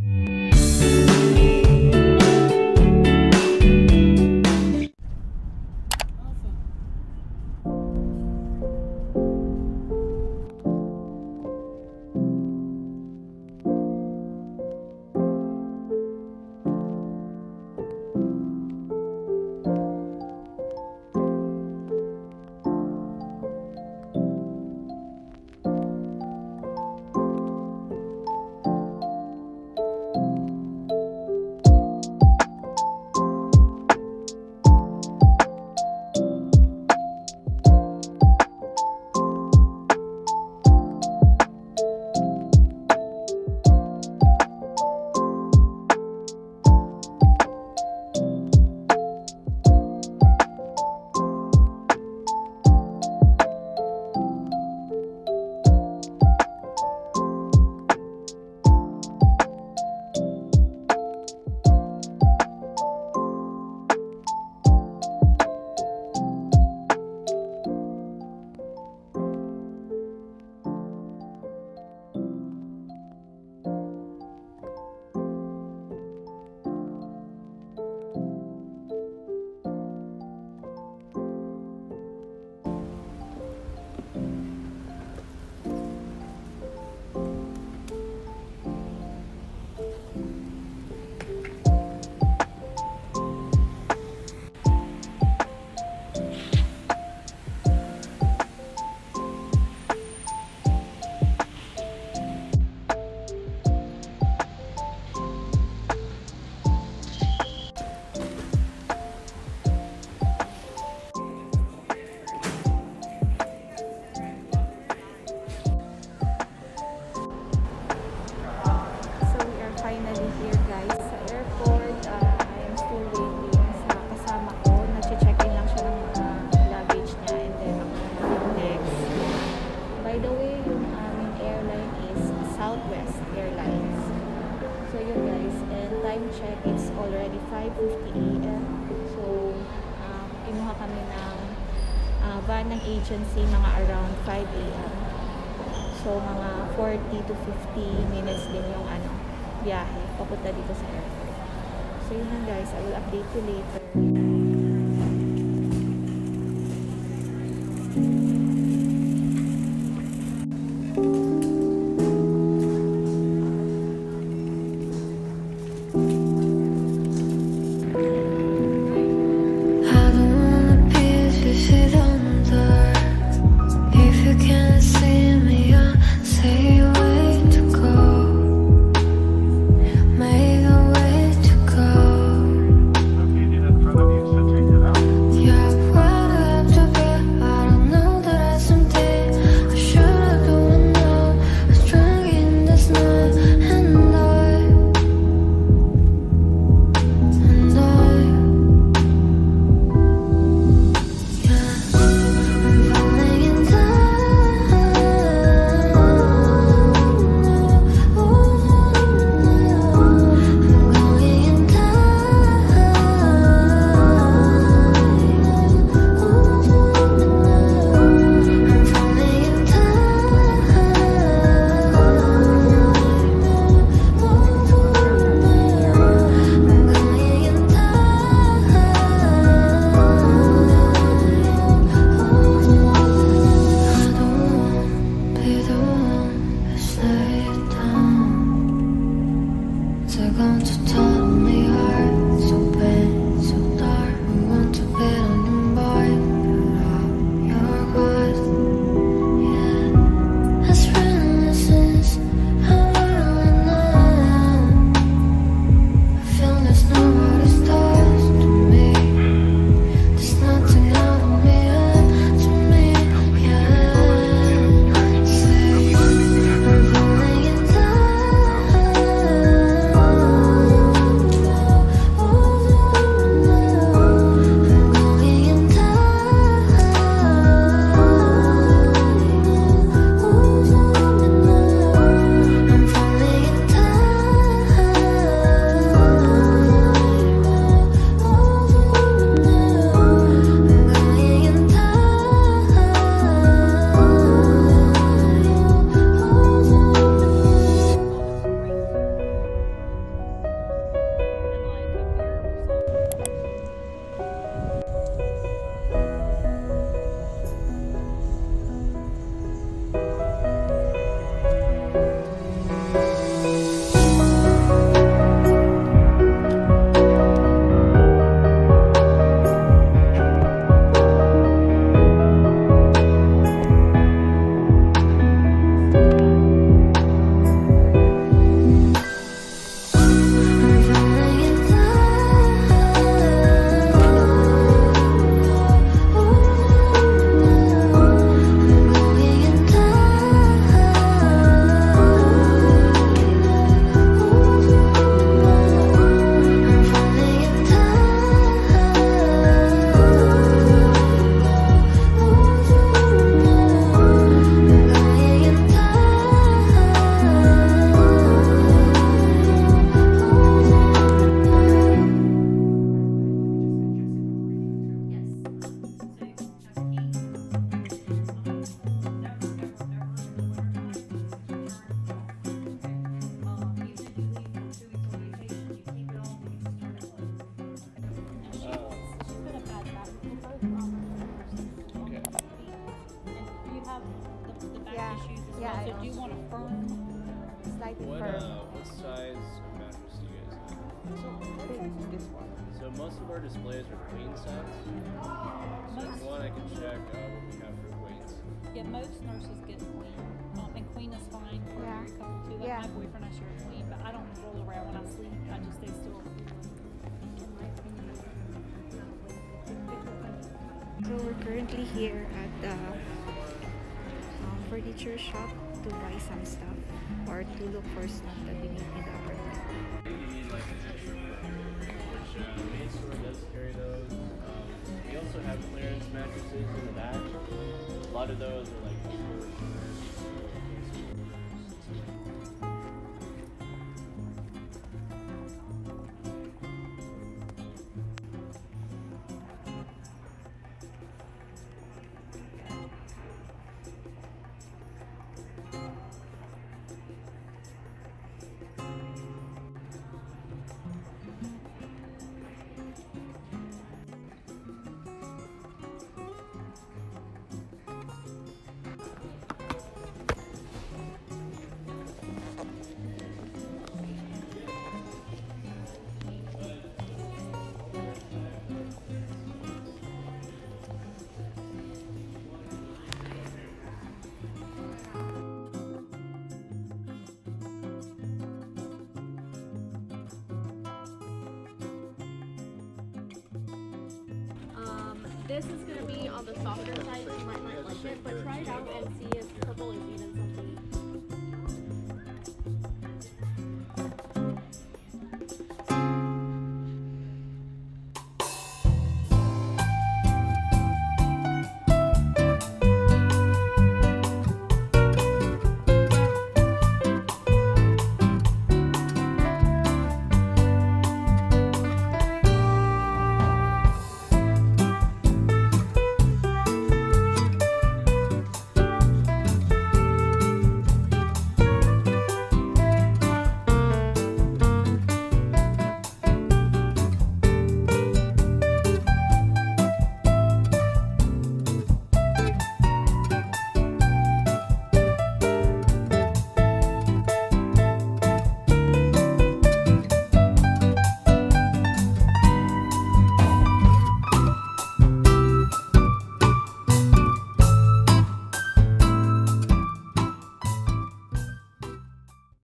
Van ng agency mga around 5 AM. So mga 40 to 50 minutes din yung biyahe papunta dito sa airport. So yun lang guys, I will update you later. Do you want a firm? Slightly What firm. what size of mattress do you guys have? So what size is this one? So most of our displays are queen size. So if you want, I can check what we have for queens. Yeah, most nurses get queen. And queen is fine for a Yeah. married couple too. Like Yeah. my boyfriend, I share a queen, but I don't roll around when I sleep. I just stay still. So we're currently here at the furniture shop to buy some stuff or to look for stuff that we need in the apartment. You need like an extra firm, which Meitu does carry those. We also have clearance mattresses in the back. A lot of those are like This is going to be on the softer side, so you might not like it, but try it out and see if purple is even